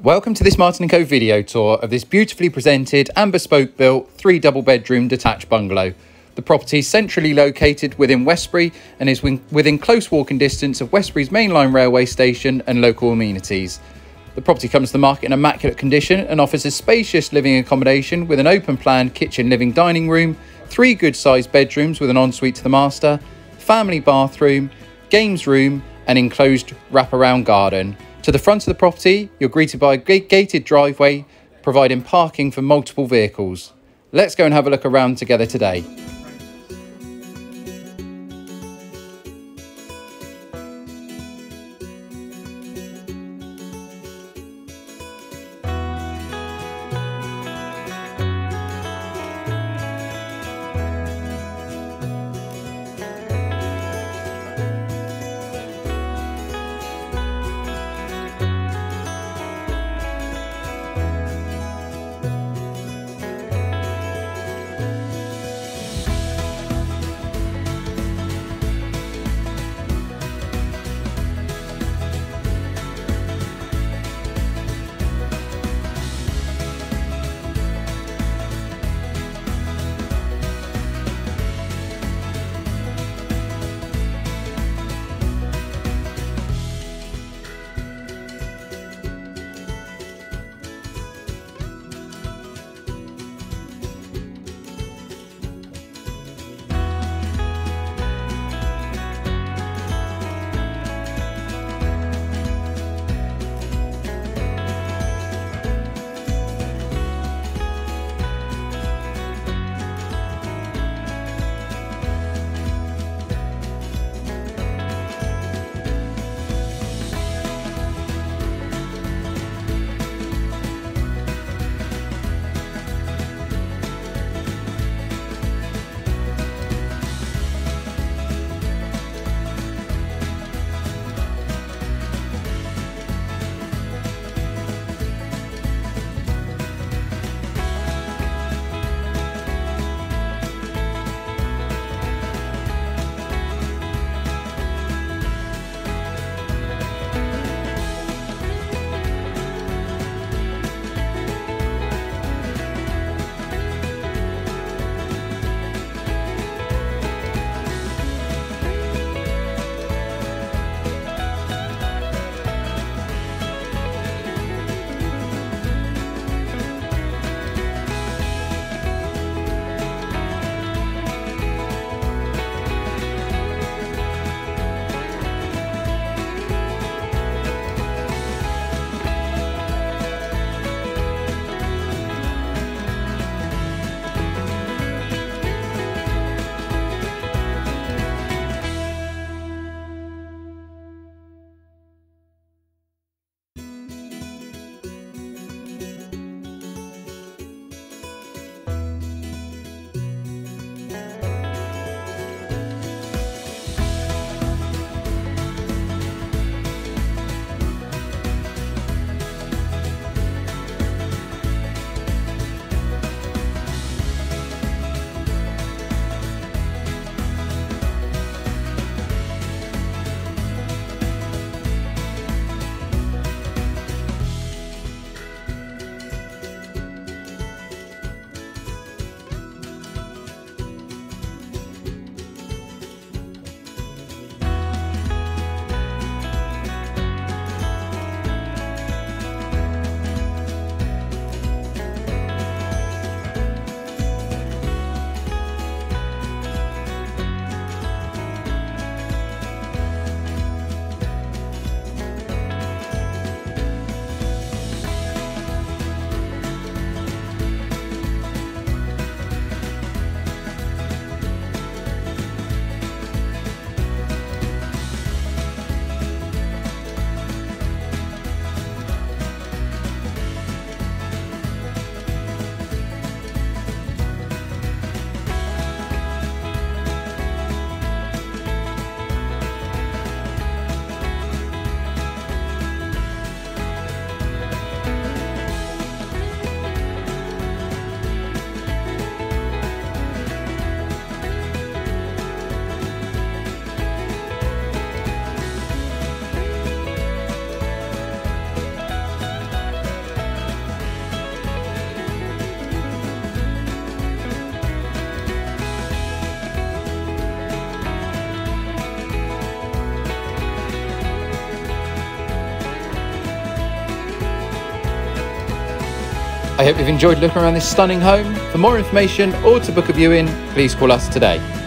Welcome to this Martin & Co video tour of this beautifully presented and bespoke built 3 double bedroom detached bungalow. The property is centrally located within Westbury and is within close walking distance of Westbury's mainline railway station and local amenities. The property comes to the market in immaculate condition and offers a spacious living accommodation with an open plan kitchen, living, dining room, 3 good sized bedrooms with an ensuite to the master, family bathroom, games room and enclosed wraparound garden. To the front of the property, you're greeted by a gated driveway, providing parking for multiple vehicles. Let's go and have a look around together today. I hope you've enjoyed looking around this stunning home. For more information or to book a viewing, please call us today.